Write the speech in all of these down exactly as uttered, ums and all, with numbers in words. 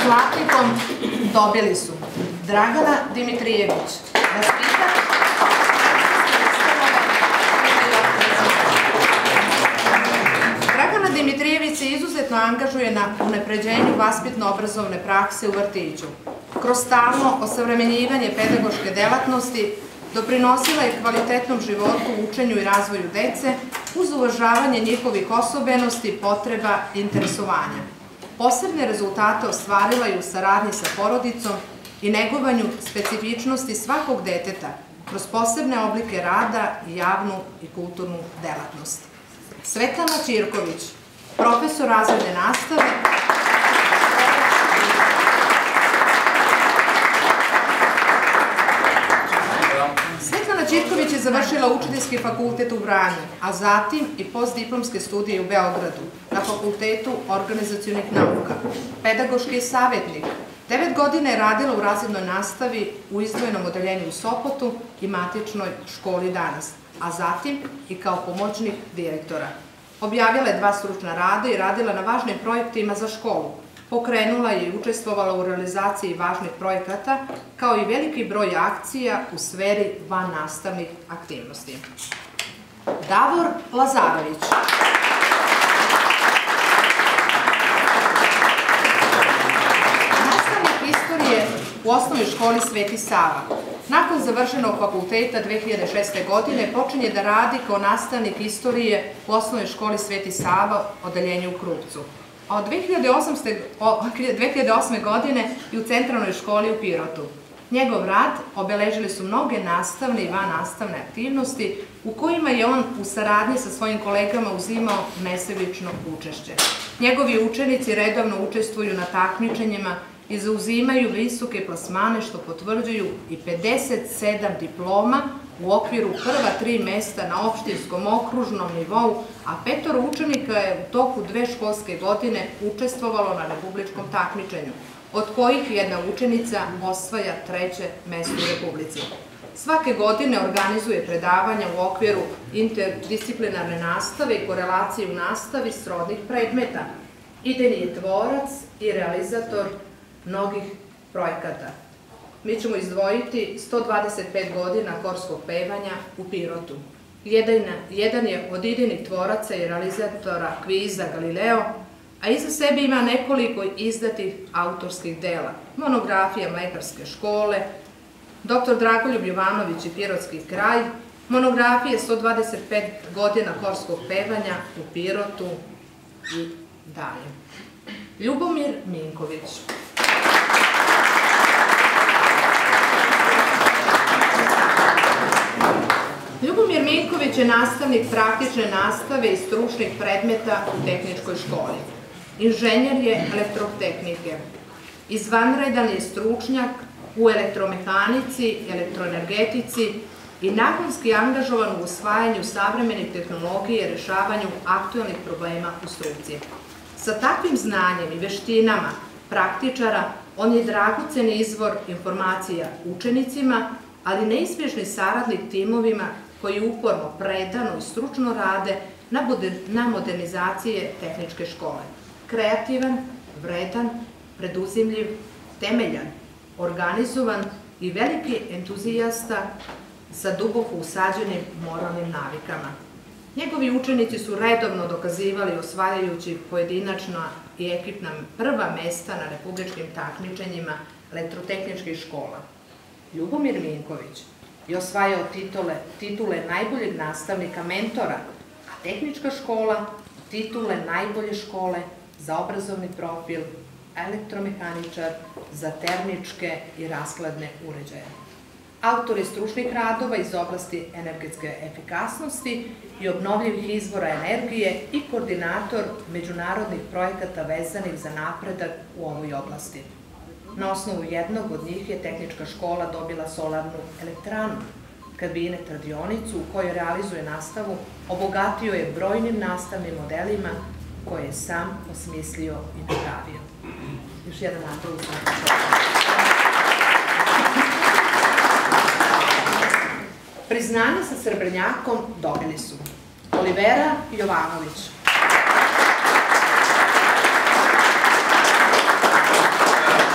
zlatnikom dobili su Dragana Dimitrijević, vaspitač Dragana Dimitrijević se izuzetno angažuje na unapređenju vaspitno-obrazovne prakse u vrtiću. Kroz stalno osavremenjivanje pedagoške delatnosti doprinosila je kvalitetnom životu, učenju i razvoju dece uz uvažavanje njihovih osobenosti, potreba i interesovanja. Posebne rezultate ostvarila je u saradnji sa porodicom i negovanju specifičnosti svakog deteta kroz posebne oblike rada i javnu i kulturnu delatnost. Svetlana Ćirković, profesor razredne nastave, Svetlana Ćirković je završila Učiteljski fakultet u Vranju, a zatim i postdiplomske studije u Beogradu na Fakultetu organizacionih nauka. Pedagoški je savjetnik. Devet godina je radila u razrednoj nastavi u izdvojenom odeljenju u Sopotu i matičnoj školi danas, a zatim i kao pomoćnik direktora. Objavila je dva stručna rada i radila na važnim projektima za školu. Pokrenula je i učestvovala u realizaciji važnih projekata, kao i veliki broj akcija u sferi vannastavnih aktivnosti. Davor Lazarević. Nastavnik istorije u osnovnoj školi Sveti Sava. Nakon završenog fakulteta dve hiljade šeste. godine počinje da radi kao nastavnik istorije u osnovnoj školi Sveti Sava, odeljenju u Krupcu. A od dve hiljade osme. godine i u centralnoj školi u Pirotu. Njegov rad obeležili su mnoge nastavne i vannastavne aktivnosti u kojima je on u saradnji sa svojim kolegama uzimao nesebično učešće. Njegovi učenici redovno učestvuju na takmičenjima i zauzimaju visoke plasmane što potvrđuju i pedeset sedam diploma u okviru prva tri mesta na opštinskom okružnom nivou, a petoro učenika je u toku dve školske godine učestvovalo na republičkom takmičenju, od kojih jedna učenica osvaja treće mesto u Republici. Svake godine organizuje predavanja u okviru interdisciplinarne nastave i korelacije u nastavi srodnih predmeta. Idejni je tvorac i realizator mnogih projekata. Mi ćemo izdvojiti sto dvadeset pet godina horskog pevanja u Pirotu. Jedan je od idejnih tvoraca i realizatora kviza Galileo, a iza sebe ima nekoliko izdatih autorskih dela. Monografija Mlekarske škole, doktor Dragoljub Jovanović i Pirotski kraj, monografije sto dvadeset pet godina horskog pevanja u Pirotu i dalje. Ljubomir Minković. Ljubomir Minković je nastavnik praktične nastave i stručnih predmeta u tehničkoj školi. Inženjer je elektrotehnike. Izvanredan je stručnjak u elektromehanici, elektroenergetici i nakonski angažovan u usvajanju savremenih tehnologija i rešavanju aktualnih problema u struci. Sa takvim znanjem i veštinama praktičara on je dragoceni izvor informacija učenicima, ali neizbježni saradnik timovima koji uporno, predano i stručno rade na modernizacije tehničke škole. Kreativan, vredan, preduzimljiv, temeljan, organizovan i veliki entuzijasta sa duboko usađenim moralnim navikama. Njegovi učenici su redovno dokazivali osvajajući pojedinačna i ekipna prva mesta na republičkim takmičenjima elektrotehničkih škola. Ljubomir Minković je osvajao titule najboljeg nastavnika mentora, a tehnička škola titule najbolje škole za obrazovni profil, elektromehaničar za termičke i raskladne uređaje. Autor je stručnih radova iz oblasti energetske efikasnosti i obnovljivih izvora energije i koordinator međunarodnih projekata vezanih za napredak u ovoj oblasti. Na osnovu jednog od njih je tehnička škola dobila solarnu elektranu, kabinet radionicu u kojoj realizuje nastavu, obogatio je brojnim nastavnim modelima koje je sam osmislio i napravio. Još jedan aplauz. Priznanje sa srebrnjakom dobili su Olivera Jovanović,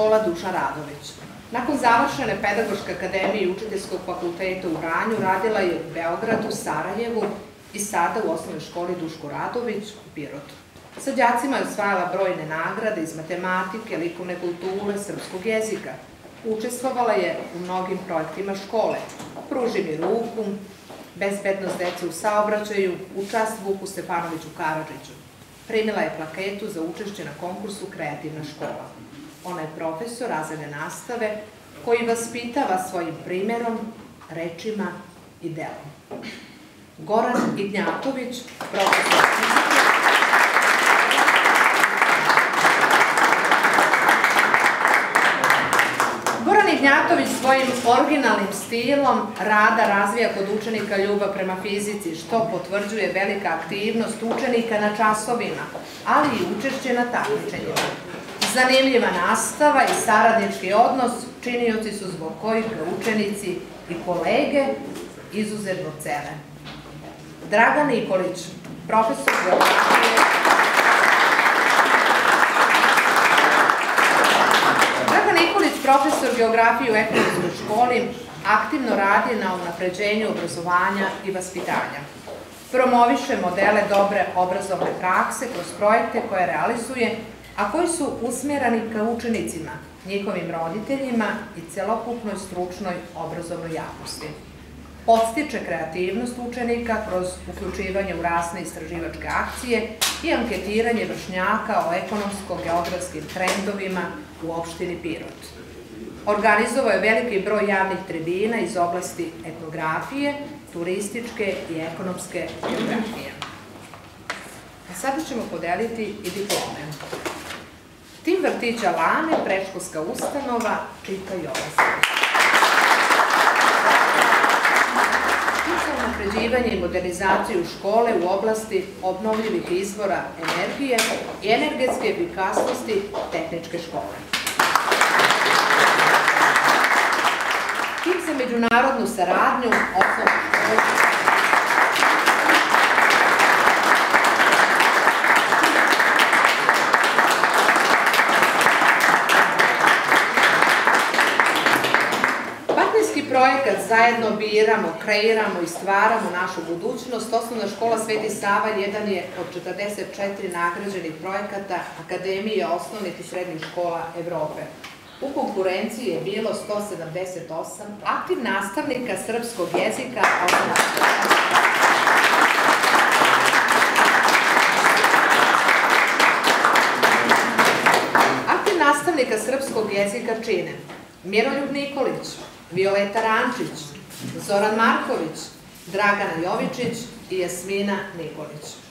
škola Dušan Radović. Nakon završene Pedagoške akademije i Učiteljskog fakulteta u Vranju radila je u Beogradu, Sarajevu i sada u osnovnoj školi Duško Radović u Pirotu. Sa đacima je osvajala brojne nagrade iz matematike, likovne kulture, srpskog jezika. Učestvovala je u mnogim projektima škole, Pruži mi ruku, Bezbednost dece u saobraćaju, U čast Vuku Stefanoviću Karadžiću. Primila je plaketu za učešće na konkursu Kreativna škola. Ona je profesor razredne nastave koji vaspitava svojim primerom, rečima i delom. Goran Ignjatović, profesor fizike. Goran Ignjatović svojim originalnim stilom rada razvija kod učenika ljubav prema fizici, što potvrđuje velika aktivnost učenika na časovima, ali i učešće na takmičenjima. Zanimljiva nastava i saradnički odnos činioci su zbog kojih učenici i kolege izuzetno cene. Dragan Nikolić, profesor geografije. Dragan Nikolić, profesor geografije u Ekonomskoj školi, aktivno radi na unapređenju obrazovanja i vaspitanja. Promoviše modele dobre obrazovne prakse kroz projekte koje realizuje, a koji su usmjerani ka učenicima, njihovim roditeljima i celokupnoj stručnoj obrazovnoj javnosti. Podstiče kreativnost učenika kroz uključivanje u razne istraživačke akcije i anketiranje vršnjaka o ekonomsko-geografskim trendovima u opštini Pirot. Organizovao je veliki broj javnih tribina iz oblasti etnografije, turističke i ekonomske geografije. A sada ćemo podeliti i diplome. Tim vrtića Lane, predškolska ustanova Čika Jovasić. Tim za unapređivanje i modernizaciju škole u oblasti obnovljivih izvora energije i energetske efikasnosti tehničke škole. Tim za međunarodnu saradnju osnovne škole. Projekat Zajedno biramo, kreiramo i stvaramo našu budućnost. Osnovna škola Sveti Sava jedan je od četrdeset četiri nagrađenih projekata Akademije osnovnih i srednjih škola Evrope. U konkurenciji je bilo sto sedamdeset osam aktiv nastavnika srpskog jezika. Aktiv nastavnika srpskog jezika čine Miroljub Nikolić, Violeta Rančić, Zoran Marković, Dragana Jovičić i Jasmina Nikolić.